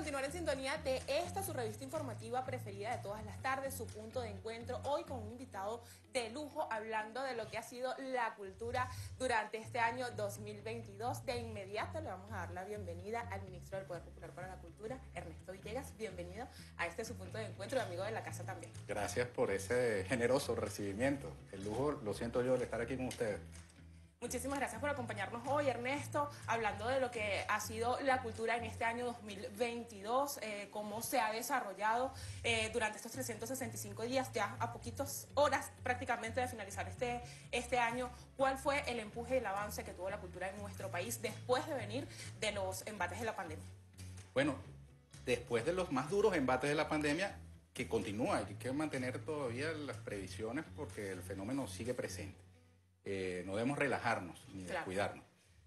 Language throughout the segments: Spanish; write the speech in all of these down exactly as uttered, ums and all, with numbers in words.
continuar en sintonía de esta, su revista informativa preferida de todas las tardes, su punto de encuentro, hoy con un invitado de lujo hablando de lo que ha sido la cultura durante este año dos mil veintidós. De inmediato le vamos a dar la bienvenida al ministro del Poder Popular para la Cultura, Ernesto Villegas. Bienvenido a este su punto de encuentro y amigo de la casa también. Gracias por ese generoso recibimiento. El lujo lo siento yo de estar aquí con ustedes. Muchísimas gracias por acompañarnos hoy, Ernesto, hablando de lo que ha sido la cultura en este año dos mil veintidós, eh, cómo se ha desarrollado eh, durante estos trescientos sesenta y cinco días, ya a poquitas horas prácticamente de finalizar este, este año. ¿Cuál fue el empuje y el avance que tuvo la cultura en nuestro país después de venir de los embates de la pandemia? Bueno, después de los más duros embates de la pandemia, que continúa, hay que mantener todavía las previsiones porque el fenómeno sigue presente. Eh, no debemos relajarnos ni claro. descuidarnos.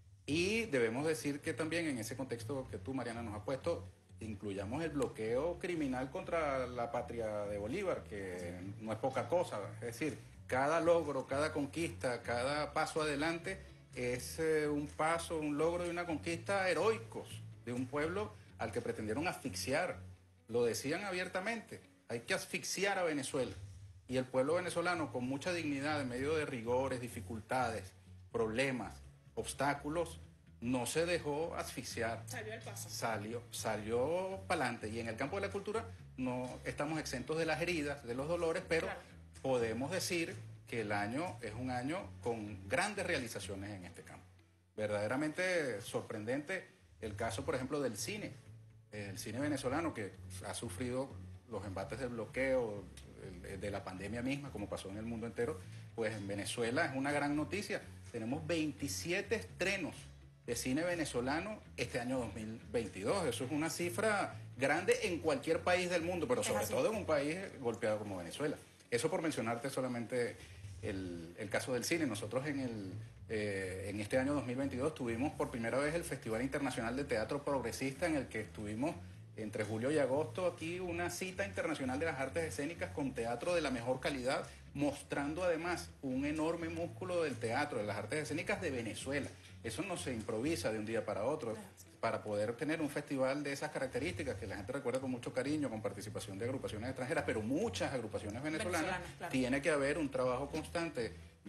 Y debemos decir que también en ese contexto que tú, Mariana, nos has puesto, incluyamos el bloqueo criminal contra la patria de Bolívar, que no es poca cosa. Es decir, cada logro, cada conquista, cada paso adelante es eh, un paso, un logro y una conquista heroicos de un pueblo al que pretendieron asfixiar. Lo decían abiertamente, hay que asfixiar a Venezuela. Y el pueblo venezolano, con mucha dignidad, en medio de rigores, dificultades, problemas, obstáculos, no se dejó asfixiar. Salió el paso. Salió, salió para adelante. Y en el campo de la cultura no estamos exentos de las heridas, de los dolores, pero claro. podemos decir que el año es un año con grandes realizaciones en este campo. Verdaderamente sorprendente el caso, por ejemplo, del cine. El cine venezolano que ha sufrido los embates del bloqueo, de la pandemia misma, como pasó en el mundo entero, pues en Venezuela es una gran noticia. Tenemos veintisiete estrenos de cine venezolano este año dos mil veintidós. Eso es una cifra grande en cualquier país del mundo, pero sobre todo en un país golpeado como Venezuela. Eso por mencionarte solamente el, el caso del cine. Nosotros en, el, eh, en este año dos mil veintidós tuvimos por primera vez el Festival Internacional de Teatro Progresista, en el que estuvimos entre julio y agosto aquí una cita internacional de las artes escénicas con teatro de la mejor calidad, mostrando además un enorme músculo del teatro, de las artes escénicas de Venezuela. Eso no se improvisa de un día para otro. Para poder tener un festival de esas características, que la gente recuerda con mucho cariño, con participación de agrupaciones extranjeras, pero muchas agrupaciones venezolanas, venezolanas claro. tiene que haber un trabajo constante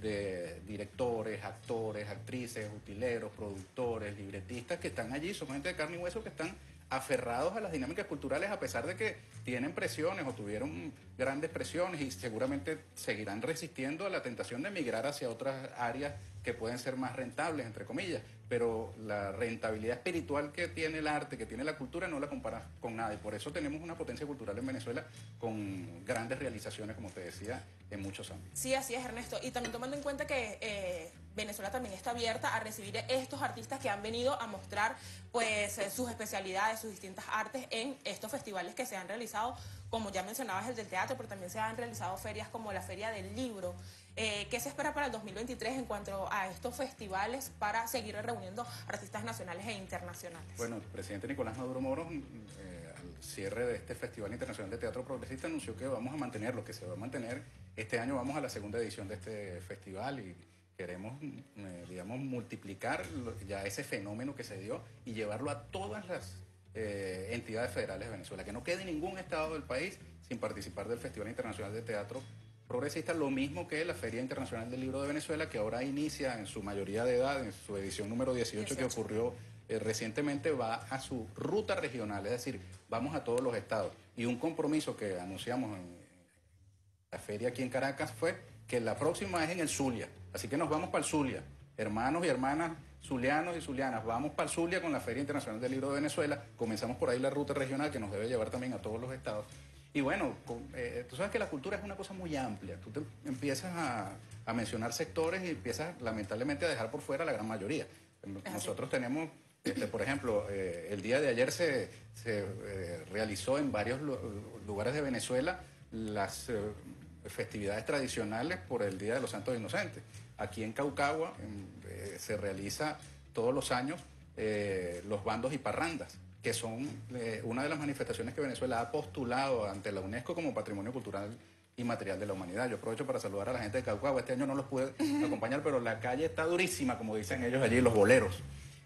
de directores, actores, actrices, utileros, productores, libretistas que están allí, son gente de carne y hueso que están aferrados a las dinámicas culturales a pesar de que tienen presiones o tuvieron grandes presiones y seguramente seguirán resistiendo a la tentación de emigrar hacia otras áreas que pueden ser más rentables, entre comillas, pero la rentabilidad espiritual que tiene el arte, que tiene la cultura, no la comparas con nada y por eso tenemos una potencia cultural en Venezuela con grandes realizaciones, como te decía, en muchos ámbitos. Sí, así es, Ernesto, y también tomando en cuenta que eh, Venezuela también está abierta a recibir estos artistas que han venido a mostrar pues eh, sus especialidades, sus distintas artes en estos festivales que se han realizado, como ya mencionabas el del teatro, pero también se han realizado ferias como la Feria del Libro. Eh, ¿Qué se espera para el dos mil veintitrés en cuanto a estos festivales para seguir reuniendo artistas nacionales e internacionales? Bueno, el presidente Nicolás Maduro Moros, eh, al cierre de este Festival Internacional de Teatro Progresista, anunció que vamos a mantener lo que se va a mantener. Este año vamos a la segunda edición de este festival y queremos, eh, digamos, multiplicar ya ese fenómeno que se dio y llevarlo a todas las eh, entidades federales de Venezuela. Que no quede ningún estado del país sin participar del Festival Internacional de Teatro Progresista, lo mismo que la Feria Internacional del Libro de Venezuela, que ahora inicia en su mayoría de edad, en su edición número dieciocho, que ocurrió eh, recientemente, va a su ruta regional, es decir, vamos a todos los estados. Y un compromiso que anunciamos en la feria aquí en Caracas fue que la próxima es en el Zulia, así que nos vamos para el Zulia, hermanos y hermanas zulianos y zulianas, vamos para el Zulia con la Feria Internacional del Libro de Venezuela, comenzamos por ahí la ruta regional que nos debe llevar también a todos los estados. Y bueno, eh, tú sabes que la cultura es una cosa muy amplia. Tú te empiezas a, a mencionar sectores y empiezas lamentablemente a dejar por fuera la gran mayoría. Nosotros tenemos, este, por ejemplo, eh, el día de ayer se, se eh, realizó en varios lugares de Venezuela las eh, festividades tradicionales por el Día de los Santos Inocentes. Aquí en Caucagua en, eh, se realiza todos los años eh, los bandos y parrandas, que son eh, una de las manifestaciones que Venezuela ha postulado ante la UNESCO como Patrimonio Cultural Inmaterial de la Humanidad. Yo aprovecho para saludar a la gente de Caucagua. Este año no los pude acompañar, pero la calle está durísima, como dicen ellos allí, los boleros.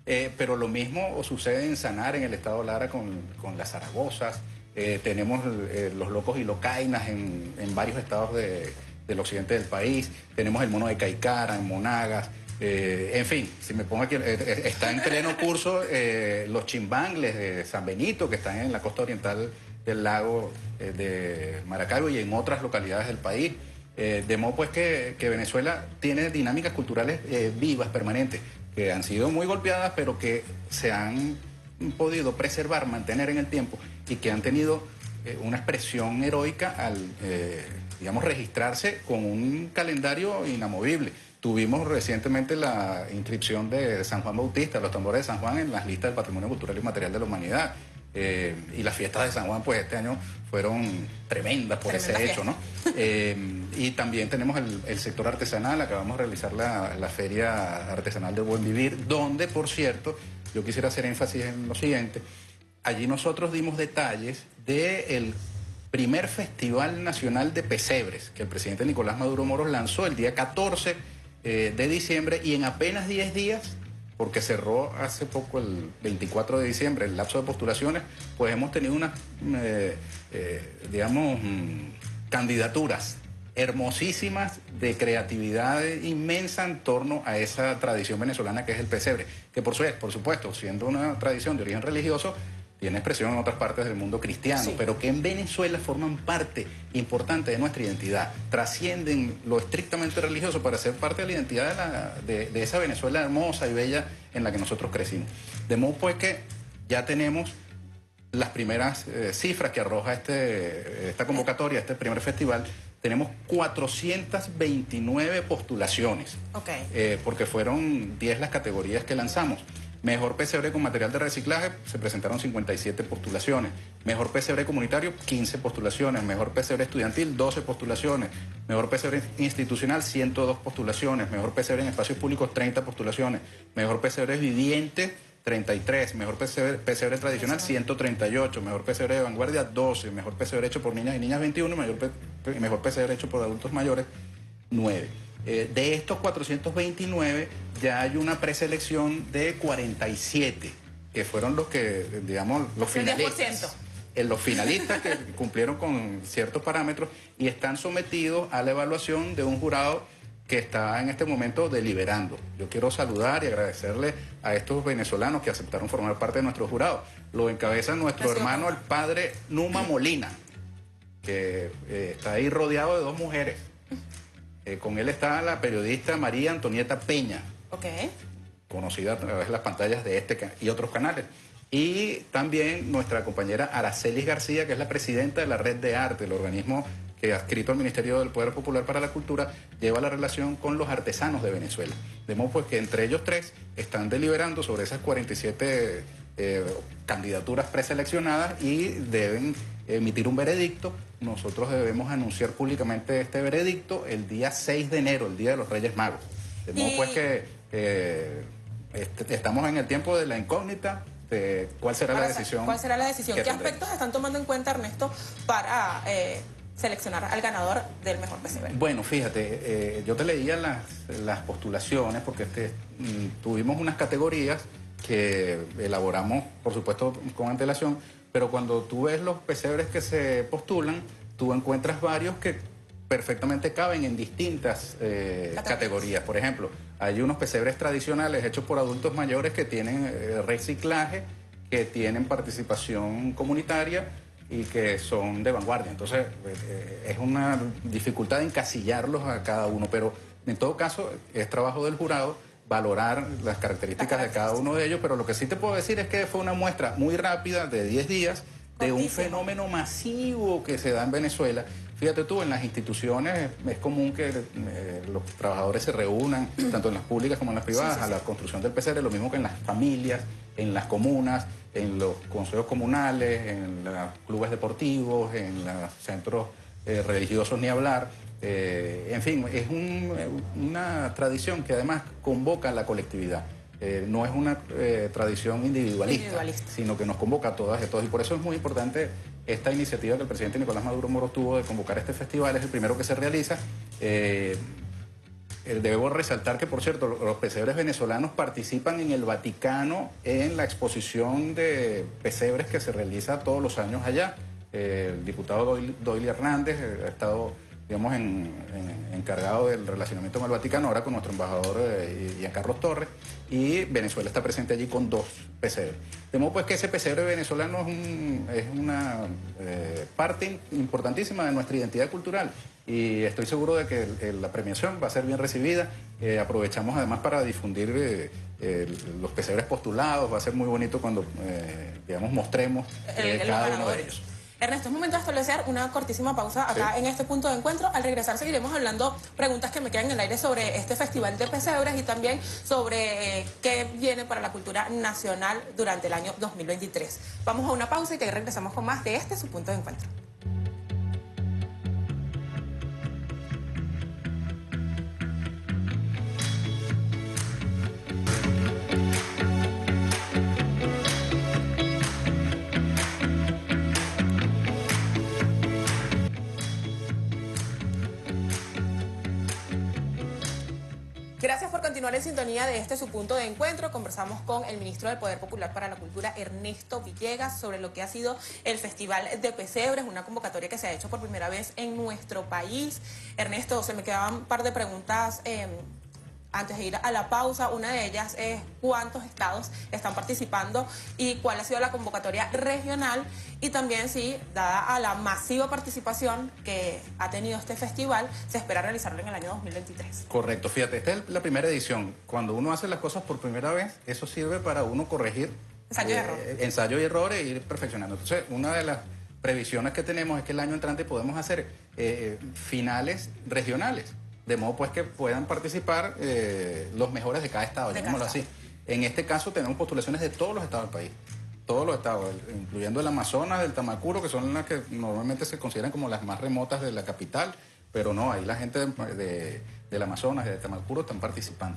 Eh, pero lo mismo sucede en Sanar, en el estado Lara, con, con las Zaragozas. Eh, tenemos eh, los locos y locainas en, en varios estados de, del occidente del país. Tenemos el mono de Caicara, en Monagas. Eh, en fin, si me pongo aquí, eh, está en pleno curso eh, los chimbangles de San Benito, que están en la costa oriental del lago eh, de Maracaibo y en otras localidades del país. Eh, de modo pues que, que Venezuela tiene dinámicas culturales eh, vivas, permanentes, que han sido muy golpeadas, pero que se han podido preservar, mantener en el tiempo y que han tenido eh, una expresión heroica al, eh, digamos, registrarse con un calendario inamovible. Tuvimos recientemente la inscripción de San Juan Bautista, los tambores de San Juan, en las listas del Patrimonio Cultural y Material de la Humanidad. Eh, y las fiestas de San Juan, pues este año fueron tremendas por Tremenda ese fiesta. hecho, ¿no? Eh, y también tenemos el, el sector artesanal. Acabamos de realizar la, la Feria Artesanal del Buen Vivir, donde, por cierto, yo quisiera hacer énfasis en lo siguiente. Allí nosotros dimos detalles del primer Festival Nacional de Pesebres, que el presidente Nicolás Maduro Moros lanzó el día catorce eh, de diciembre, y en apenas diez días, porque cerró hace poco el veinticuatro de diciembre el lapso de postulaciones, pues hemos tenido unas, eh, eh, digamos, mmm, candidaturas hermosísimas de creatividad inmensa en torno a esa tradición venezolana que es el pesebre, que por, su, por supuesto, siendo una tradición de origen religioso, tiene expresión en otras partes del mundo cristiano, sí. pero que en Venezuela forman parte importante de nuestra identidad, trascienden lo estrictamente religioso para ser parte de la identidad de, la, de, de esa Venezuela hermosa y bella en la que nosotros crecimos. De modo pues que ya tenemos las primeras eh, cifras que arroja este, esta convocatoria, este primer festival. Tenemos cuatrocientas veintinueve postulaciones, okay. eh, porque fueron diez las categorías que lanzamos. Mejor pesebre con material de reciclaje, se presentaron cincuenta y siete postulaciones. Mejor pesebre comunitario, quince postulaciones. Mejor pesebre estudiantil, doce postulaciones. Mejor pesebre institucional, ciento dos postulaciones. Mejor pesebre en espacios públicos, treinta postulaciones. Mejor pesebre viviente, treinta y tres. Mejor pesebre, pesebre tradicional, ciento treinta y ocho. Mejor pesebre de vanguardia, doce. Mejor pesebre hecho por niñas y niñas, veintiuno. Mejor, pe mejor pesebre hecho por adultos mayores, nueve. Eh, de estos cuatrocientos veintinueve ya hay una preselección de cuarenta y siete, que fueron los que, digamos, los finalistas. Eh, los finalistas que cumplieron con ciertos parámetros y están sometidos a la evaluación de un jurado que está en este momento deliberando. Yo quiero saludar y agradecerle a estos venezolanos que aceptaron formar parte de nuestro jurado. Lo encabeza nuestro Gracias, hermano, papá. el padre Numa Molina, que eh, está ahí rodeado de dos mujeres. Eh, con él está la periodista María Antonieta Peña, okay. conocida a través de las pantallas de este y otros canales. Y también nuestra compañera Aracelis García, que es la presidenta de la Red de Arte, el organismo que adscrito al Ministerio del Poder Popular para la Cultura, lleva la relación con los artesanos de Venezuela. De modo pues que entre ellos tres están deliberando sobre esas cuarenta y siete eh, candidaturas preseleccionadas y deben emitir un veredicto. Nosotros debemos anunciar públicamente este veredicto el día seis de enero, el Día de los Reyes Magos. De modo y... pues que eh, este, estamos en el tiempo de la incógnita de cuál será para la decisión. ¿Cuál será la decisión? ¿Qué tendremos? aspectos están tomando en cuenta, Ernesto, para eh, seleccionar al ganador del mejor pesebre? Bueno, fíjate, eh, yo te leía las, las postulaciones porque este, tuvimos unas categorías que elaboramos, por supuesto, con antelación, pero cuando tú ves los pesebres que se postulan, tú encuentras varios que perfectamente caben en distintas eh, categorías. Por ejemplo, hay unos pesebres tradicionales hechos por adultos mayores que tienen eh, reciclaje, que tienen participación comunitaria y que son de vanguardia. Entonces, eh, es una dificultad encasillarlos a cada uno, pero en todo caso es trabajo del jurado valorar las características de cada uno de ellos, pero lo que sí te puedo decir es que fue una muestra muy rápida de diez días de un fenómeno masivo que se da en Venezuela. Fíjate tú, en las instituciones es común que eh, los trabajadores se reúnan, tanto en las públicas como en las privadas, sí, sí, sí. a la construcción del pesebre, lo mismo que en las familias, en las comunas, en los consejos comunales, en los clubes deportivos, en los centros eh, religiosos, ni hablar. Eh, en fin, es un, una tradición que además convoca a la colectividad. Eh, no es una eh, tradición individualista, individualista, sino que nos convoca a todas y a todos. Y por eso es muy importante esta iniciativa que el presidente Nicolás Maduro Moros tuvo de convocar este festival. Es el primero que se realiza. Eh, eh, debo resaltar que, por cierto, los pesebres venezolanos participan en el Vaticano en la exposición de pesebres que se realiza todos los años allá. Eh, el diputado Doyle, Doyle Hernández eh, ha estado, digamos, en, en, encargado del relacionamiento con el Vaticano, ahora con nuestro embajador eh, Giancarlo Torres, y Venezuela está presente allí con dos pesebres. De modo pues que ese pesebre venezolano es, un, es una eh, parte importantísima de nuestra identidad cultural, y estoy seguro de que el, el, la premiación va a ser bien recibida. Eh, aprovechamos además para difundir eh, eh, los pesebres postulados. Va a ser muy bonito cuando, eh, digamos, mostremos eh, cada uno de ellos. Ernesto, es momento de establecer una cortísima pausa acá sí. en este punto de encuentro. Al regresar seguiremos hablando preguntas que me quedan en el aire sobre este festival de pesebres y también sobre eh, qué viene para la cultura nacional durante el año dos mil veintitrés. Vamos a una pausa y que regresamos con más de este su punto de encuentro. Gracias por continuar en sintonía de este su punto de encuentro. Conversamos con el ministro del Poder Popular para la Cultura, Ernesto Villegas, sobre lo que ha sido el Festival de Pesebres, una convocatoria que se ha hecho por primera vez en nuestro país. Ernesto, se me quedaban un par de preguntas eh, antes de ir a la pausa. Una de ellas es cuántos estados están participando y cuál ha sido la convocatoria regional, y también si, dada a la masiva participación que ha tenido este festival, se espera realizarlo en el año dos mil veintitrés. Correcto, fíjate, esta es la primera edición. Cuando uno hace las cosas por primera vez, eso sirve para uno corregir ensayo, eh, y, error. ensayo y errores e ir perfeccionando. Entonces, una de las previsiones que tenemos es que el año entrante podemos hacer eh, finales regionales, de modo pues que puedan participar eh, los mejores de cada estado, llamémoslo así. En este caso tenemos postulaciones de todos los estados del país, todos los estados, incluyendo el Amazonas, el Tamacuro, que son las que normalmente se consideran como las más remotas de la capital, pero no, ahí la gente de, de, del Amazonas y de Tamacuro están participando.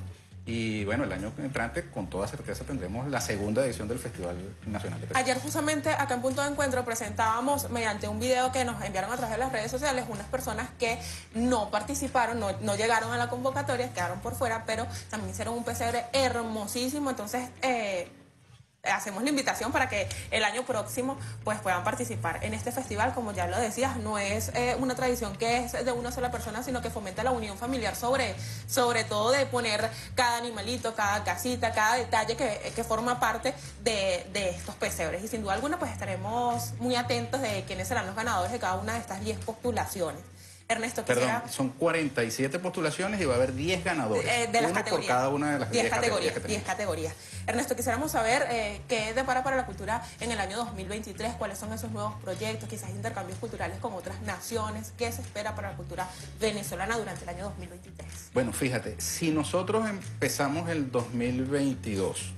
Y bueno, el año entrante con toda certeza tendremos la segunda edición del Festival Nacional de Pesebres. Ayer justamente acá en Punto de Encuentro presentábamos mediante un video que nos enviaron a través de las redes sociales unas personas que no participaron, no, no llegaron a la convocatoria, quedaron por fuera, pero también hicieron un pesebre hermosísimo. Entonces eh, hacemos la invitación para que el año próximo pues puedan participar en este festival. Como ya lo decías, no es eh, una tradición que es de una sola persona, sino que fomenta la unión familiar, sobre, sobre todo de poner cada animalito, cada casita, cada detalle que, que forma parte de, de estos pesebres. Y sin duda alguna pues estaremos muy atentos de quiénes serán los ganadores de cada una de estas diez postulaciones. Ernesto, Perdón, son cuarenta y siete postulaciones y va a haber diez ganadores. Eh, de las uno categorías. por cada una de las diez categorías. categorías diez categorías. Ernesto, quisiéramos saber eh, qué depara para la cultura en el año dos mil veintitrés, cuáles son esos nuevos proyectos, quizás intercambios culturales con otras naciones, qué se espera para la cultura venezolana durante el año dos mil veintitrés. Bueno, fíjate, si nosotros empezamos el dos mil veintidós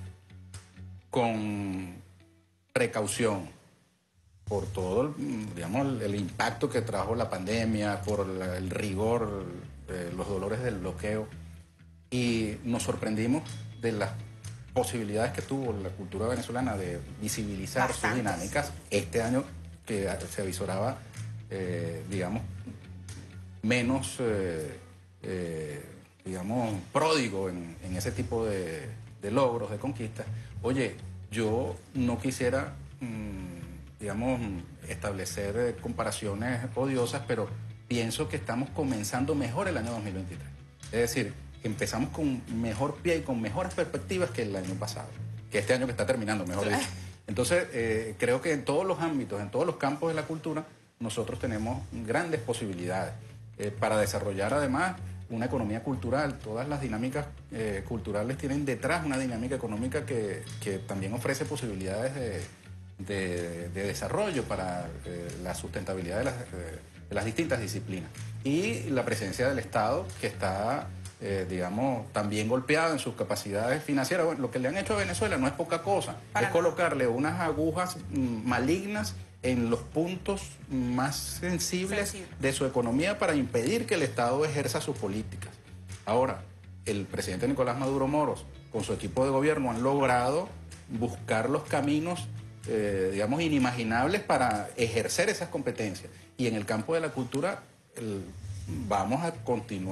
con precaución, por todo, digamos, el impacto que trajo la pandemia, por la, el rigor, eh, los dolores del bloqueo, y nos sorprendimos de las posibilidades que tuvo la cultura venezolana de visibilizar Bastantes. sus dinámicas. Este año que se avisoraba, eh, digamos, menos, eh, eh, digamos, pródigo en, en ese tipo de, de logros, de conquistas. Oye, yo no quisiera... Mmm, digamos, establecer eh, comparaciones odiosas, pero pienso que estamos comenzando mejor el año dos mil veintitrés. Es decir, empezamos con mejor pie y con mejores perspectivas que el año pasado, que este año que está terminando, mejor dicho. Entonces, eh, creo que en todos los ámbitos, en todos los campos de la cultura, nosotros tenemos grandes posibilidades eh, para desarrollar además una economía cultural. Todas las dinámicas eh, culturales tienen detrás una dinámica económica que, que también ofrece posibilidades de De, de desarrollo para eh, la sustentabilidad de las, eh, de las distintas disciplinas. Y la presencia del Estado, que está, eh, digamos, también golpeado en sus capacidades financieras. Bueno, lo que le han hecho a Venezuela no es poca cosa, para es colocarle unas agujas mm, malignas en los puntos más sensibles Sensible. de su economía para impedir que el Estado ejerza sus políticas. Ahora, el presidente Nicolás Maduro Moros, con su equipo de gobierno, han logrado buscar los caminos Eh, digamos, inimaginables para ejercer esas competencias. Y en el campo de la cultura el, vamos a continuar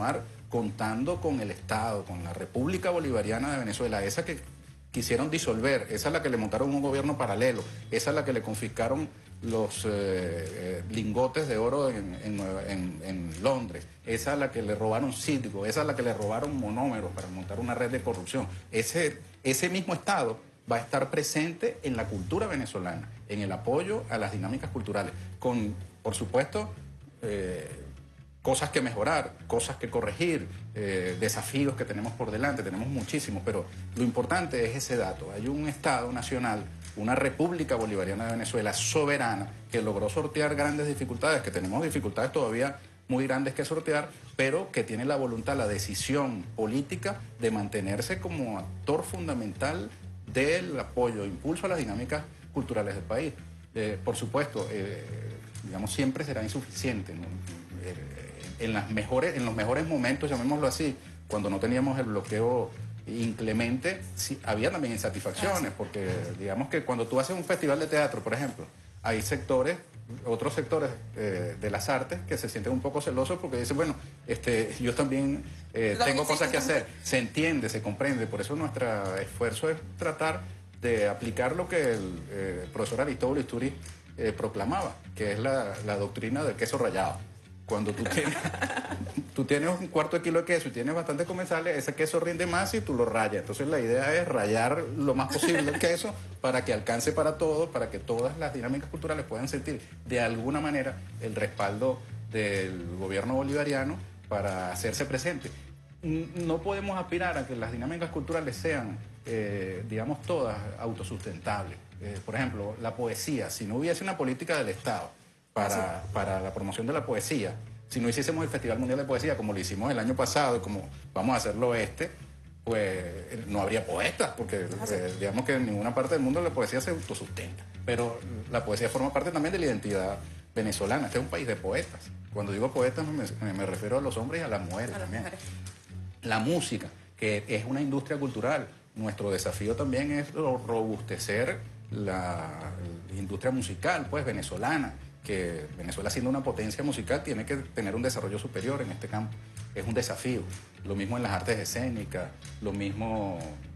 contando con el Estado, con la República Bolivariana de Venezuela, esa que quisieron disolver, esa es la que le montaron un gobierno paralelo, esa es la que le confiscaron los eh, eh, lingotes de oro en, en, en, en Londres, esa es la que le robaron Citgo, esa es la que le robaron monómeros para montar una red de corrupción. Ese, ese mismo Estado va a estar presente en la cultura venezolana, en el apoyo a las dinámicas culturales, con, por supuesto, eh, cosas que mejorar, cosas que corregir, eh, desafíos que tenemos por delante, tenemos muchísimos, pero lo importante es ese dato. Hay un Estado nacional, una República Bolivariana de Venezuela soberana, que logró sortear grandes dificultades, que tenemos dificultades todavía muy grandes que sortear, pero que tiene la voluntad, la decisión política de mantenerse como actor fundamental del apoyo, impulso a las dinámicas culturales del país. Eh, por supuesto, eh, digamos, siempre será insuficiente, ¿no? Eh, en, las mejores, en los mejores momentos, llamémoslo así, cuando no teníamos el bloqueo inclemente, sí, había también insatisfacciones, porque digamos que cuando tú haces un festival de teatro, por ejemplo, hay sectores, otros sectores eh, de las artes que se sienten un poco celosos porque dicen, bueno, este, yo también eh, tengo cosas que hacer. Se entiende, se comprende, por eso nuestro esfuerzo es tratar de aplicar lo que el eh, profesor Aristóbulo Istúriz eh, proclamaba, que es la, la doctrina del queso rallado. Cuando tú tienes, tú tienes un cuarto de kilo de queso y tienes bastante comensales, ese queso rinde más y tú lo rayas. Entonces la idea es rayar lo más posible el queso para que alcance para todos, para que todas las dinámicas culturales puedan sentir de alguna manera el respaldo del gobierno bolivariano para hacerse presente. No podemos aspirar a que las dinámicas culturales sean, eh, digamos, todas autosustentables. Eh, por ejemplo, la poesía, si no hubiese una política del Estado Para, para la promoción de la poesía, si no hiciésemos el Festival Mundial de Poesía como lo hicimos el año pasado y como vamos a hacerlo este, pues no habría poetas, porque eh, digamos que en ninguna parte del mundo la poesía se autosustenta. Pero la poesía forma parte también de la identidad venezolana. Este es un país de poetas. Cuando digo poetas me, me refiero a los hombres y a las mujeres a también. Las mujeres. La música, que es una industria cultural. Nuestro desafío también es robustecer la, la industria musical, pues, venezolana, que Venezuela, siendo una potencia musical, tiene que tener un desarrollo superior en este campo. Es un desafío. Lo mismo en las artes escénicas, lo mismo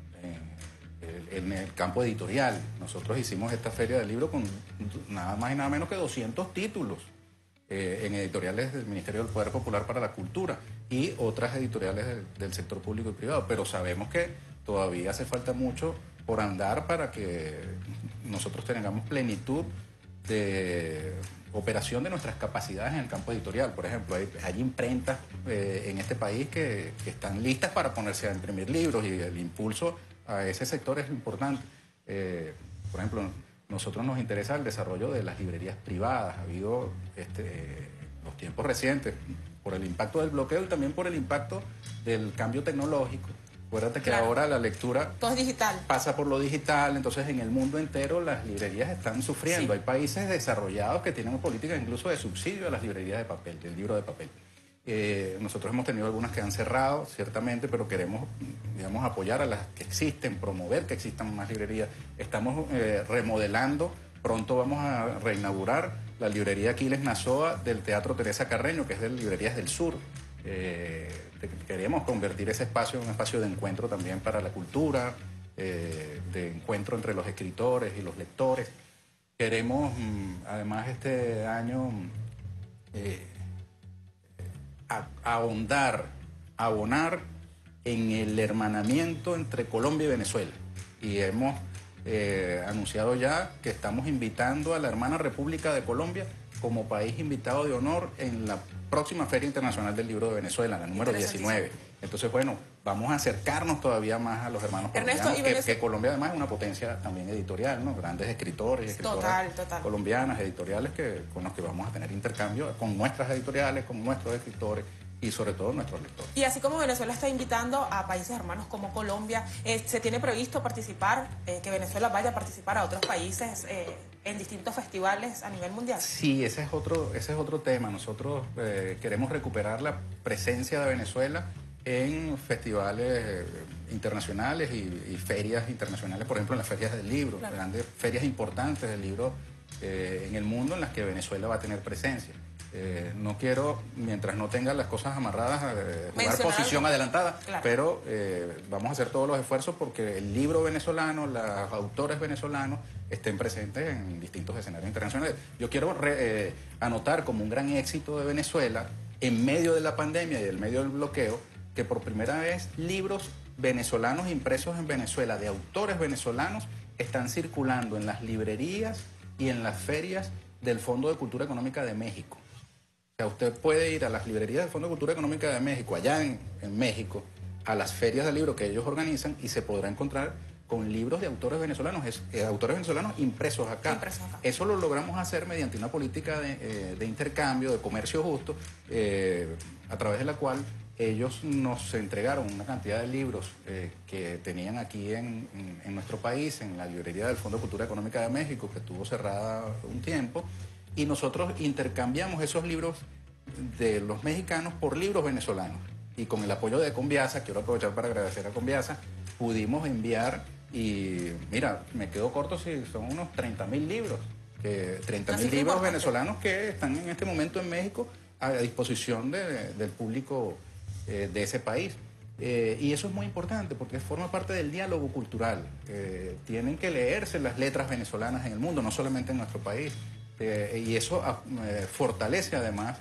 en, en el campo editorial. Nosotros hicimos esta feria del libro con nada más y nada menos que doscientos títulos eh, en editoriales del Ministerio del Poder Popular para la Cultura y otras editoriales del, del sector público y privado. Pero sabemos que todavía hace falta mucho por andar para que nosotros tengamos plenitud de operación de nuestras capacidades en el campo editorial. Por ejemplo, hay, hay imprentas eh, en este país que, que están listas para ponerse a imprimir libros y el impulso a ese sector es importante. Eh, por ejemplo, nosotros nos interesa el desarrollo de las librerías privadas. Ha habido este, los tiempos recientes, por el impacto del bloqueo y también por el impacto del cambio tecnológico. Acuérdate que claro, ahora la lectura todo es digital. Pasa por lo digital, entonces en el mundo entero las librerías están sufriendo. Sí. Hay países desarrollados que tienen políticas incluso de subsidio a las librerías de papel, del libro de papel. Eh, nosotros hemos tenido algunas que han cerrado, ciertamente, pero queremos, digamos, apoyar a las que existen, promover que existan más librerías. Estamos eh, remodelando, pronto vamos a reinaugurar la librería Aquiles Nazoa del Teatro Teresa Carreño, que es de Librerías del Sur. Eh, queríamos convertir ese espacio en un espacio de encuentro también para la cultura, eh, de encuentro entre los escritores y los lectores. Queremos, además, este año eh, a, ahondar, abonar en el hermanamiento entre Colombia y Venezuela. Y hemos eh, anunciado ya que estamos invitando a la hermana República de Colombia como país invitado de honor en la próxima Feria Internacional del Libro de Venezuela, la número diecinueve. Entonces, bueno, vamos a acercarnos todavía más a los hermanos Ernesto, colombianos, que, que Colombia además es una potencia también editorial, ¿no? Grandes escritores y escritoras total, total. colombianas, editoriales que, con los que vamos a tener intercambio con nuestras editoriales, con nuestros escritores y sobre todo nuestros lectores. Y así como Venezuela está invitando a países hermanos como Colombia, eh, ¿se tiene previsto participar, eh, que Venezuela vaya a participar a otros países eh, en distintos festivales a nivel mundial? Sí, ese es otro, ese es otro tema. Nosotros eh, queremos recuperar la presencia de Venezuela en festivales eh, internacionales y, y ferias internacionales, por ejemplo en las ferias del libro, claro, grandes ferias importantes del libro eh, en el mundo en las que Venezuela va a tener presencia. Eh, no quiero, mientras no tenga las cosas amarradas, eh, jugar Mencionar posición algo. adelantada, Claro. pero eh, vamos a hacer todos los esfuerzos porque el libro venezolano, los autores venezolanos estén presentes en distintos escenarios internacionales. Yo quiero re, eh, anotar como un gran éxito de Venezuela, en medio de la pandemia y en medio del bloqueo, que por primera vez libros venezolanos impresos en Venezuela, de autores venezolanos, están circulando en las librerías y en las ferias del Fondo de Cultura Económica de México. O sea, usted puede ir a las librerías del Fondo de Cultura Económica de México, allá en, en México, a las ferias de libros que ellos organizan y se podrá encontrar con libros de autores venezolanos, es, eh, autores venezolanos impresos acá. Impresos acá. Eso lo logramos hacer mediante una política de, eh, de intercambio, de comercio justo, eh, a través de la cual ellos nos entregaron una cantidad de libros eh, que tenían aquí en, en, en nuestro país, en la librería del Fondo de Cultura Económica de México, que estuvo cerrada un tiempo, y nosotros intercambiamos esos libros de los mexicanos por libros venezolanos. Y con el apoyo de Conviasa, quiero aprovechar para agradecer a Conviasa, pudimos enviar, y mira, me quedo corto si son unos treinta mil libros, que treinta mil libros venezolanos que están en este momento en México a disposición de, del público eh, de ese país. Eh, y eso es muy importante porque forma parte del diálogo cultural. Eh, tienen que leerse las letras venezolanas en el mundo, no solamente en nuestro país. Eh, y eso eh, fortalece además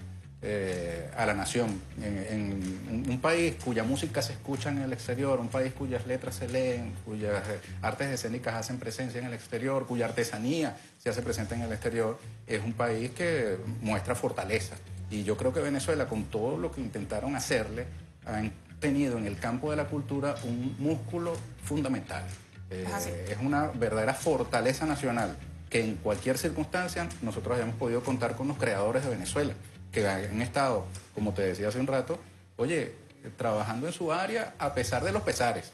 eh, a la nación. En, en un país cuya música se escucha en el exterior, un país cuyas letras se leen, cuyas eh, artes escénicas hacen presencia en el exterior, cuya artesanía se hace presente en el exterior, es un país que muestra fortaleza. Y yo creo que Venezuela, con todo lo que intentaron hacerle, han tenido en el campo de la cultura un músculo fundamental. Eh, es una verdadera fortaleza nacional que en cualquier circunstancia nosotros hayamos podido contar con los creadores de Venezuela, que han estado, como te decía hace un rato, oye, trabajando en su área a pesar de los pesares.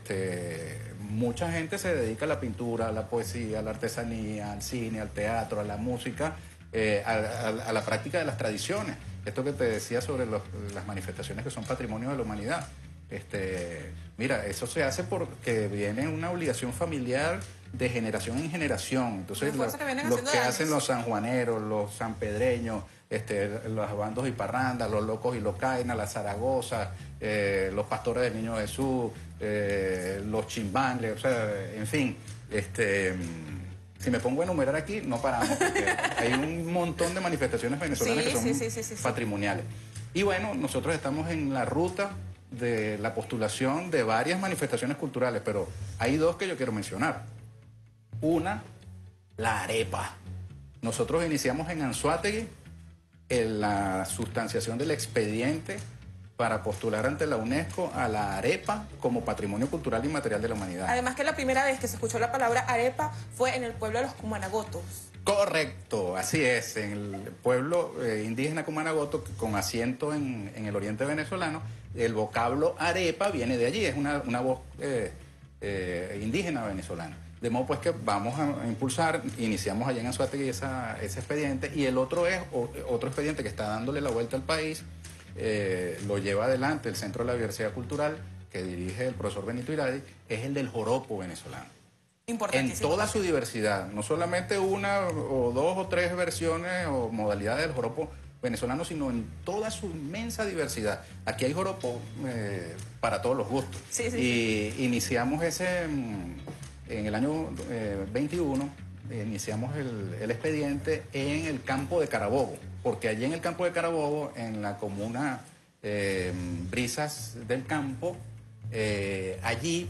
Este, mucha gente se dedica a la pintura, a la poesía, a la artesanía, al cine, al teatro, a la música, eh, a, a, a la práctica de las tradiciones. Esto que te decía sobre los, las manifestaciones que son patrimonio de la humanidad. Este, mira, eso se hace porque viene una obligación familiar de generación en generación. Entonces, lo, que los que hacen los sanjuaneros, los sanpedreños, este, los bandos y parrandas, los locos y los cainas, la Zaragoza, eh, los pastores del Niño Jesús, eh, los chimbangles, o sea, en fin, este, si me pongo a enumerar aquí, no paramos, porque hay un montón de manifestaciones venezolanas sí, que son sí, sí, sí, sí, patrimoniales. Y bueno, nosotros estamos en la ruta de la postulación de varias manifestaciones culturales, pero hay dos que yo quiero mencionar. Una, la arepa. Nosotros iniciamos en Anzoátegui en la sustanciación del expediente para postular ante la UNESCO a la arepa como patrimonio cultural inmaterial de la humanidad. Además que la primera vez que se escuchó la palabra arepa fue en el pueblo de los Cumanagotos. Correcto, así es, en el pueblo eh, indígena Cumanagoto, con asiento en, en el oriente venezolano, el vocablo arepa viene de allí, es una, una voz eh, eh, indígena venezolana. De modo pues que vamos a impulsar, iniciamos allá en Anzoátegui esa, ese expediente, y el otro es o, otro expediente que está dándole la vuelta al país, eh, lo lleva adelante el Centro de la Diversidad Cultural, que dirige el profesor Benito Iradi, es el del joropo venezolano. En toda su diversidad, no solamente una o dos o tres versiones o modalidades del joropo venezolano, sino en toda su inmensa diversidad. Aquí hay joropo eh, para todos los gustos. Sí, sí, y sí. iniciamos ese, en el año eh, veintiuno, iniciamos el, el expediente en el campo de Carabobo, porque allí en el campo de Carabobo, en la comuna eh, Brisas del Campo, eh, allí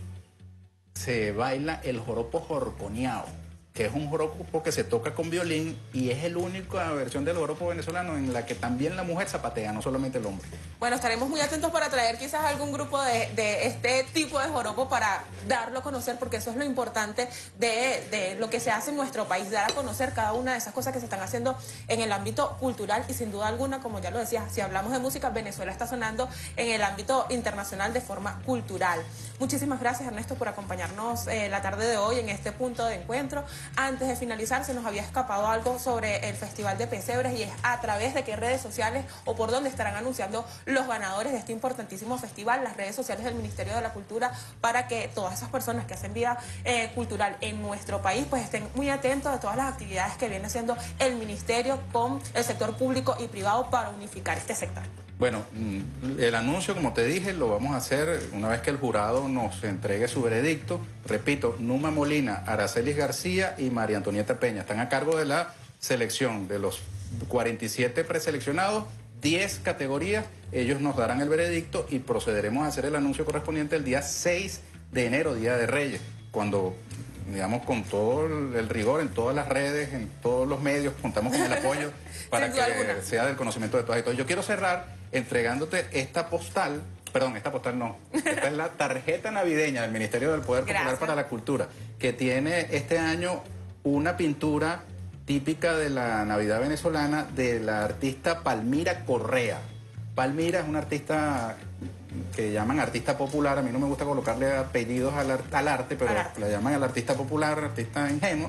se baila el joropo jorconeado, que es un joropo que se toca con violín y es la única versión del joropo venezolano en la que también la mujer zapatea, no solamente el hombre. Bueno, estaremos muy atentos para traer quizás algún grupo de, de este tipo de joropo para darlo a conocer, porque eso es lo importante de, de lo que se hace en nuestro país, dar a conocer cada una de esas cosas que se están haciendo en el ámbito cultural, y sin duda alguna, como ya lo decía, si hablamos de música, Venezuela está sonando en el ámbito internacional de forma cultural. Muchísimas gracias, Ernesto, por acompañarnos eh, la tarde de hoy en este punto de encuentro. antes de finalizar se nos había escapado algo sobre el Festival de Pesebres, y es a través de qué redes sociales o por dónde estarán anunciando los ganadores de este importantísimo festival, las redes sociales del Ministerio de la Cultura, para que todas esas personas que hacen vida eh, cultural en nuestro país pues estén muy atentos de todas las actividades que viene haciendo el Ministerio con el sector público y privado para unificar este sector. Bueno, el anuncio, como te dije, lo vamos a hacer una vez que el jurado nos entregue su veredicto. Repito, Numa Molina, Aracelis García y María Antonieta Peña están a cargo de la selección de los cuarenta y siete preseleccionados, diez categorías. Ellos nos darán el veredicto y procederemos a hacer el anuncio correspondiente el día seis de enero, Día de Reyes, cuando, digamos, con todo el rigor en todas las redes, en todos los medios, contamos con el apoyo para que alguna. sea del conocimiento de todas y todos. Yo quiero cerrar entregándote esta postal, perdón, esta postal no, esta es la tarjeta navideña del Ministerio del Poder Popular Gracias. para la Cultura, que tiene este año una pintura típica de la Navidad venezolana de la artista Palmira Correa. Palmira es una artista que llaman artista popular. A mí no me gusta colocarle apellidos al, ar al arte, pero al arte. la llaman al artista popular, artista ingenuo.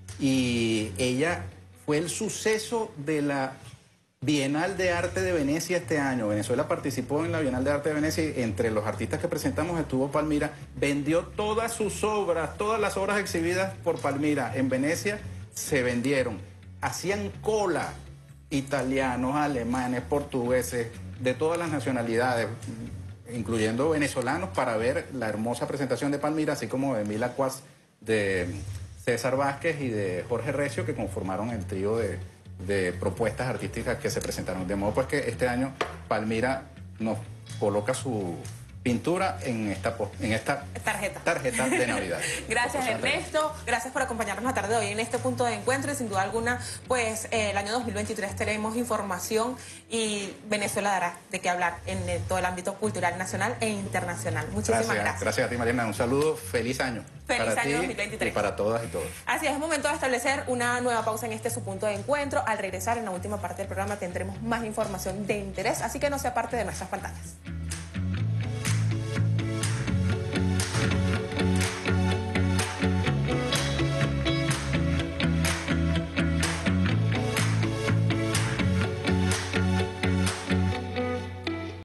Y ella fue el suceso de la Bienal de Arte de Venecia este año. Venezuela participó en la Bienal de Arte de Venecia y entre los artistas que presentamos estuvo Palmira. Vendió todas sus obras, todas las obras exhibidas por Palmira en Venecia se vendieron. Hacían cola italianos, alemanes, portugueses, de todas las nacionalidades, incluyendo venezolanos, para ver la hermosa presentación de Palmira, así como de Mil Acuas, de César Vázquez y de Jorge Recio, que conformaron el trío de, de propuestas artísticas que se presentaron. De modo pues que este año Palmira nos coloca su pintura en esta, en esta tarjeta. tarjeta de Navidad. Gracias, Ernesto, gracias por acompañarnos la tarde de hoy en este punto de encuentro, y sin duda alguna pues eh, el año dos mil veintitrés tenemos información y Venezuela dará de qué hablar en el, todo el ámbito cultural nacional e internacional. Muchísimas gracias. Gracias, gracias a ti, Mariana, un saludo, feliz año. Feliz para año ti dos mil veintitrés. Y para todas y todos. Así es, es momento de establecer una nueva pausa en este su punto de encuentro. Al regresar en la última parte del programa tendremos más información de interés, así que no sea parte de nuestras pantallas.